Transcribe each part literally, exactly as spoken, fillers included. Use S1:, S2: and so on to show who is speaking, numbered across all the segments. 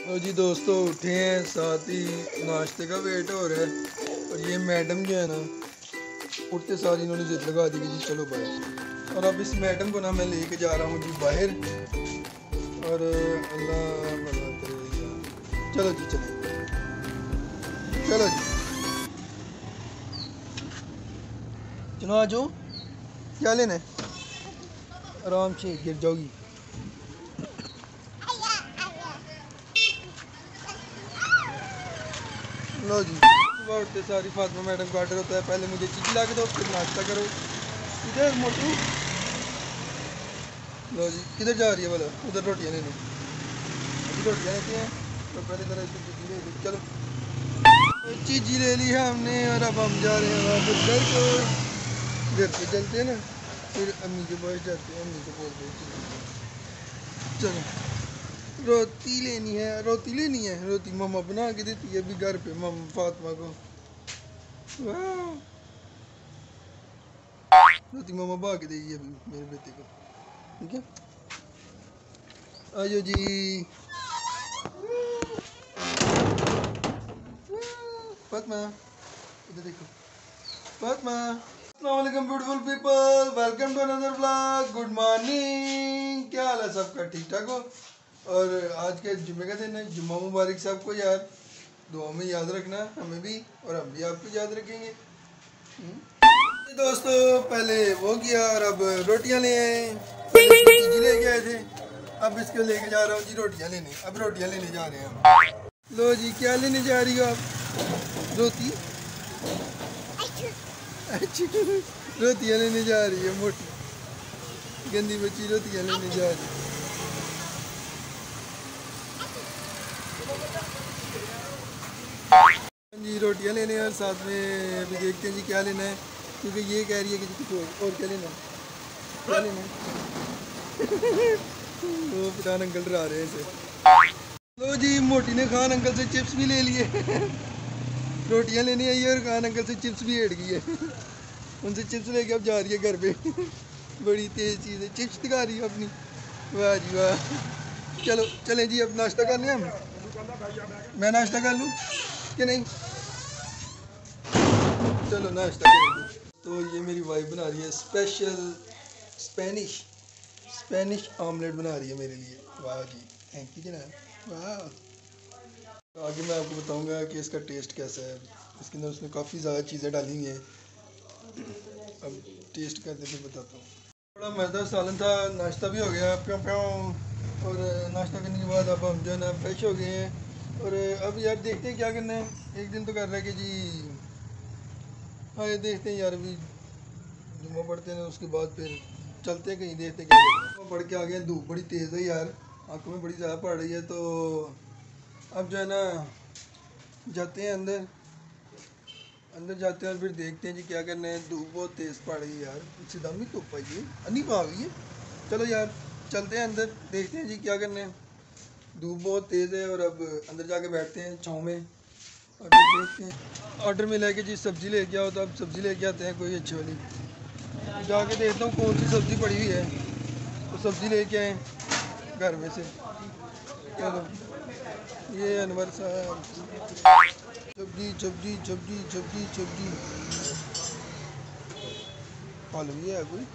S1: और जी दोस्तों उठे हैं, साथ ही नाश्ते का वेट हो रहा है। और ये मैडम जो है ना, उठते सारी इन्होंने जिद लगा दी कि जी चलो बाहर। और अब इस मैडम को ना मैं लेके जा रहा हूँ जी बाहर। और अल्लाह भला करे। चलो जी चलो चलो जी चलो आ जाओ। क्या लेना है? आराम से गिर जाओगी। लो जी, सुबह उठते सारी फातिमा मैडम का ऑर्डर होता है, पहले मुझे चिकन ला के दो, फिर नाश्ता करो। इधर मोटू, लो जी किधर जा रही है बोलो? उधर रोटियाँ लेने, अभी रोटियाँ लेती हैं तो पहले तरह इसको चीज़ी ले ली। चलो चीज़ी ले ली है हमने और अब हम जा रहे हैं वापस घर को। घर पे चलते हैं ना, फिर अम्मी के पास जाते हैं, अम्मी को बोलते हैं चलो रोटी लेनी है, रोटी लेनी है। रोटी मम्मा बना के देती है अभी घर पे मम्मा फातिमा को। वाह, रोटी मम्मा बना के देगी अभी मेरे बेटे को। ठीक है, आजो जी। फातिमा इधर देखो। फातिमा, अस्सलाम वालेकुम beautiful people, welcome to another vlog. Good morning, क्या हाल है सबका? ठीक ठाक हो? और आज के जुम्मे का दिन है, जुम्मा मुबारक सबको यार। दुआ में याद रखना हमें भी, और हम भी आपको याद रखेंगे। दोस्तों पहले वो किया और अब रोटियां ले आए। पहले चीज़ी लेके आए थे, अब इसको लेके जा रहा हूँ जी रोटियां लेने। अब रोटियां लेने जा रहे हैं हम। लो जी, क्या लेने जा रही हो आप? रोटी? अच्छा, रोटियां लेने जा रही है मोटी गंदी बच्ची, रोटियां लेने जा रही है। जी रोटियां लेने और साथ में अभी देखते हैं जी क्या लेना है, क्योंकि ये कह रही है कि कुछ और, और क्या लेना है? क्या लेना है? वो पठान अंकल डरा रहे हैं इसे। लो जी, मोटी ने खान अंकल से चिप्स भी ले लिए। रोटियां लेने आई है और खान अंकल से चिप्स भी हेट गई है। उनसे चिप्स लेके अब जा रही है घर पे। बड़ी तेज चीज़ है, चिप्स दिखा रही है अपनी। वाह जी वाह। चलो चलें जी, अब नाश्ता कर लें हम। मैं नाश्ता कर लूँ कि नहीं? चलो नाश्ता करेंगे। तो ये मेरी वाइफ बना रही है स्पेशल स्पेनिश स्पेनिश ऑमलेट बना रही है मेरे लिए। वाह जी, थैंक यू जनाब, वाह। तो आगे मैं आपको बताऊंगा कि इसका टेस्ट कैसा है। इसके अंदर उसने काफ़ी ज़्यादा चीज़ें डाली हैं। अब टेस्ट करके फिर बताता हूँ। थोड़ा मज़ेदार सालन था, नाश्ता भी हो गया प्यों प्यों। और नाश्ता करने के बाद अब हम जो है ना फ्रेश हो गए हैं। और अब यार देखते हैं क्या करना है। एक दिन तो कर रहा है कि जी हाँ ये देखते हैं यार, अभी जुम्मा पढ़ते हैं उसके बाद फिर चलते हैं कहीं, देखते हैं क्या करते हैं। पढ़ के आ गए, धूप बड़ी तेज़ है यार, आंखों में बड़ी ज़्यादा पड़ रही है। तो अब जो है ना जाते हैं अंदर अंदर जाते हैं और फिर देखते हैं जी क्या करना है। धूप बहुत तेज़ पड़ रही है यार, सीधा भी धूप आई है, अन्नी पा गई है। चलो यार चलते हैं अंदर, देखते हैं जी क्या करना है। धूप बहुत तेज़ है और अब अंदर जाके बैठते हैं छाँव में और फिर देखते हैं। ऑर्डर में लेके जी सब्ज़ी लेके आओ, तो अब सब्ज़ी लेके आते हैं कोई अच्छी वाली। जाके देखता हूँ कौन सी सब्ज़ी पड़ी हुई है, तो सब्ज़ी लेके आए घर में से। चलो ये अनवर साहब, सब्जी सब्जी सब्जी सब्जी सब्जी हलवी है कोई?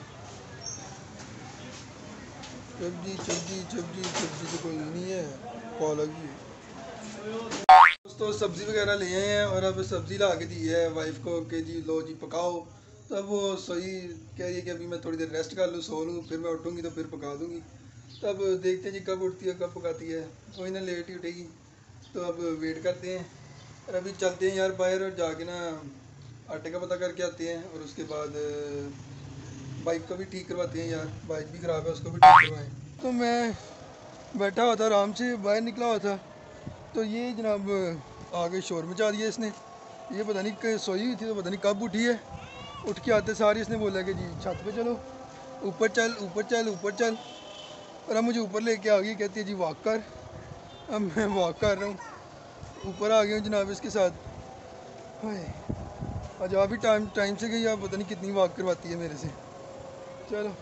S1: सब्जी सब्जी सब्जी सब्जी तो कोई नहीं है, पालक ही है। दोस्तों सब्ज़ी वगैरह ले आए हैं और अब सब्ज़ी ला के दी है वाइफ को कि जी लो जी पकाओ। तब वो सोई कह रही है कि अभी मैं थोड़ी देर रेस्ट कर लूँ, सो लूँ, फिर मैं उठूँगी तो फिर पका दूँगी। तब देखते हैं जी कब उठती है कब पकाती है, कोई ना लेट ही उठेगी। तो अब वेट करते हैं और अभी चलते हैं यार बाहर और जाके ना आटे का पता करके आते हैं। और उसके बाद बाइक को भी ठीक करवाते हैं यार, बाइक भी ख़राब है, उसको भी ठीक करवाएं। तो मैं बैठा हुआ था आराम से, बाहर निकला हुआ था, तो ये जनाब आगे शोर मचा दिया इसने। ये पता नहीं कि सोई हुई थी तो पता नहीं कब उठी है। उठ के आते सारी इसने बोला कि जी छत पे चलो, ऊपर चल ऊपर चल ऊपर चल। और अब मुझे ऊपर लेके आ गई, कहती है जी वॉक कर। अब मैं वॉक कर रहा हूँ, ऊपर आ गया हूँ जनाब इसके साथ। आज आप भी टाइम टाइम से गई, आप पता नहीं कितनी वॉक करवाती है मेरे से। चलो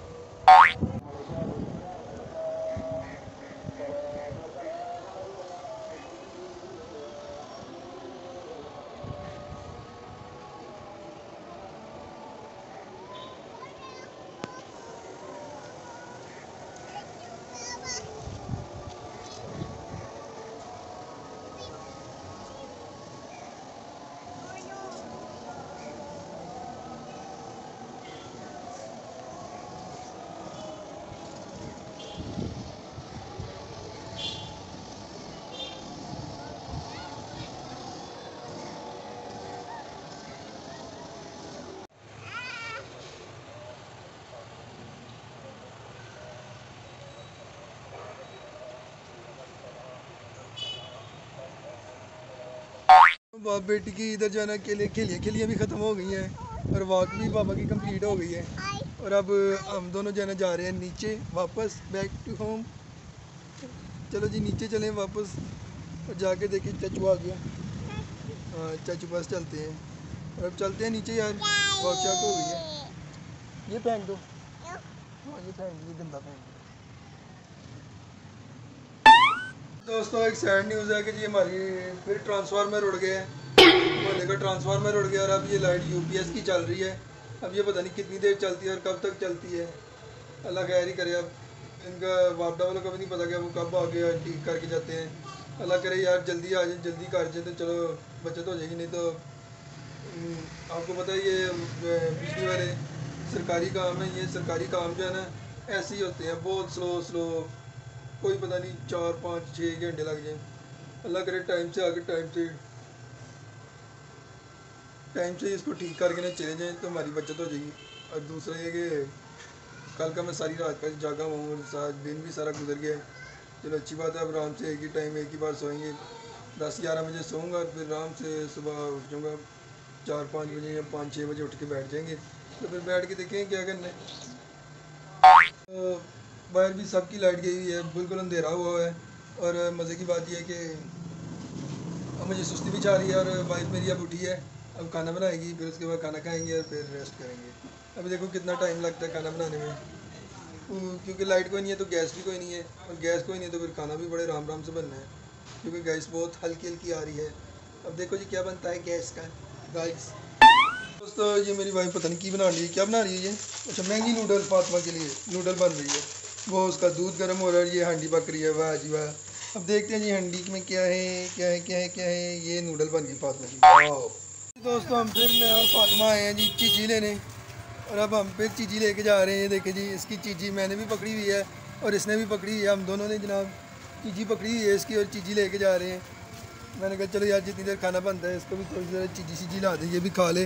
S1: बाप बेटी की इधर जो है ना खेलिए खेलिए खेलिए भी ख़त्म हो गई हैं और वॉक भी पापा की कंप्लीट हो गई है। और अब हम दोनों जो है ना जा रहे हैं नीचे वापस बैक टू होम। चलो जी नीचे चलें वापस और जाके देखिए चाचू आ गया। हाँ चाचू पास चलते हैं और अब चलते हैं नीचे यार, वॉक शॉक हो गई है। ये फेंक दो, हाँ ये फेंक दो, ये गंदा फेंक दो। दोस्तों एक सैड न्यूज़ है कि जी हमारी फिर ट्रांसफार्मर उड़ गया है। मोहल्ले का ट्रांसफार्मर उड़ गया और अब ये लाइट यूपीएस की चल रही है। अब ये पता नहीं कितनी देर चलती है और कब तक चलती है, अल्लाह खैर ही करे। अब इनका वापडा वालों का भी नहीं पता क्या वो कब आके ठीक करके जाते हैं। अल्लाह करे यार जल्दी आ जाए, जल्दी कर जाए तो चलो बचत हो जाएगी, नहीं तो आपको पता है ये बिजली वाले सरकारी काम है, ये सरकारी काम जो है ना ऐसे ही होते हैं, बहुत स्लो स्लो, कोई पता नहीं चार पाँच छः घंटे लग जाए। अल्लाह करे टाइम से आके टाइम से टाइम से इसको ठीक करके ना चले जाएँ तो हमारी बचत हो जाएगी। और दूसरा ये कि कल का मैं सारी रात का जागा हुआ हूँ, दिन भी सारा गुजर गया है। चलो अच्छी बात है, अब आराम से एक ही टाइम एक ही बार सोएंगे। दस ग्यारह बजे सोऊंगा और फिर आराम से सुबह उठ जाऊँगा चार पाँच बजे या पाँच छः बजे उठ के बैठ जाएंगे। तो फिर बैठ के देखेंगे क्या करना है। तो बाहर भी सबकी लाइट गई हुई है, बिल्कुल अंधेरा हुआ है। और मज़े की बात यह है कि मुझे सुस्ती भी चाह रही है और वाइफ मेरी अब उठी है, अब खाना बनाएगी, फिर उसके बाद खाना खाएंगे और फिर रेस्ट करेंगे। अभी देखो कितना टाइम लगता है खाना बनाने में, क्योंकि लाइट कोई नहीं है तो गैस भी कोई नहीं है, और गैस कोई नहीं है तो फिर खाना भी बड़े राम राम से बनना है, क्योंकि गैस बहुत हल्की हल्की आ रही है। अब देखो जी क्या बनता है गैस का गाइस। दोस्तों ये मेरी वाइफ पता नहीं की बना रही है, क्या बना रही है ये, अच्छा मैगी नूडल फातिमा के लिए नूडल बन रही है, वो उसका दूध गर्म हो रहा है, ये हांडी पक रही है। वाह जी वाह। अब देखते हैं जी हांडी में क्या है क्या है क्या है क्या है। ये नूडल बन गई फातिमा की। दोस्तों हम फिर मैं और फातिमा आए हैं जी चीज़ी लेने, और अब हम फिर चीज़ी लेके जा रहे हैं। देखें जी इसकी चीज़ी मैंने भी पकड़ी हुई है और इसने भी पकड़ी हुई है, हम दोनों ने जनाब चीज़ी पकड़ी हुई है इसकी और चीज़ी लेके जा रहे हैं। मैंने कहा चलो यार जितनी देर खाना बनता है इसको भी थोड़ी देर चीज़ी सीजी ला दें, ये भी खा ले,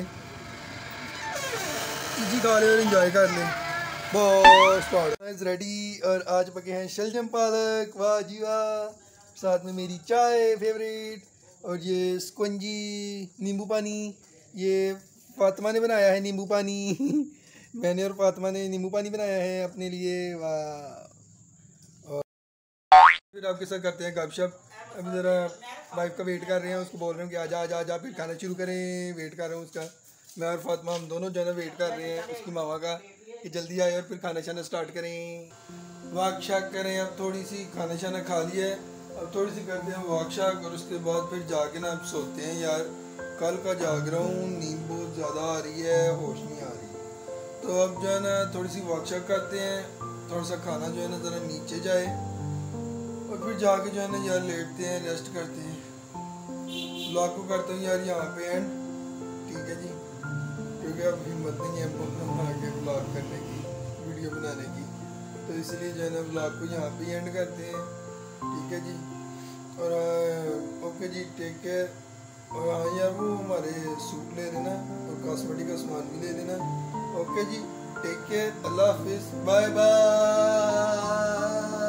S1: चीज़ी खा ले और इन्जॉय कर ले। बहुत स्टार्ट रेडी और आज पके हैं शलजम पालक, वाह जी वाह, साथ में मेरी चाय फेवरेट, और ये स्कंजी नींबू पानी, ये फातिमा ने बनाया है नींबू पानी मैंने और फातिमा ने नींबू पानी बनाया है अपने लिए, वाह। और फिर आपके साथ करते हैं गपशप। अभी ज़रा वाइफ का वेट कर रहे हैं, उसको बोल रहे हैं कि आजा आजा आजा फिर खाना शुरू करें, वेट कर रहे हैं उसका। मैं और फातिमा हम दोनों जो है वेट कर रहे हैं उसकी मामा का कि जल्दी आए और फिर खाना शाना स्टार्ट करें, वाक शाक करें। अब थोड़ी सी खाना शाना खा लिया है, अब थोड़ी सी करते हैं वाक शाक और उसके बाद फिर जाके ना अब सोते हैं। यार कल का जाग रहा हूँ, नींद बहुत ज़्यादा आ रही है, होश नहीं आ रही। तो अब जो है ना थोड़ी सी वाक शाक करते हैं, थोड़ा सा खाना जो है ना ज़रा नीचे जाए और फिर जाके जो है ना यार लेटते हैं, रेस्ट करते हैं। ब्लॉग को करता हूँ यार यहाँ पे एंड, ठीक है जी, क्योंकि अब हिम्मत नहीं है आगे ब्लॉग करने की, वीडियो बनाने की, तो इसलिए जो है ना ब्लॉग को यहाँ पे एंड करते हैं, ठीक है जी। और ओके जी, टेक केयर। और हाँ यार वो हमारे सूट ले लेना और कॉस्मेटिक का सामान भी ले लेना। ओके जी, टेक केयर, अल्लाह हाफिज़, बाय बाय।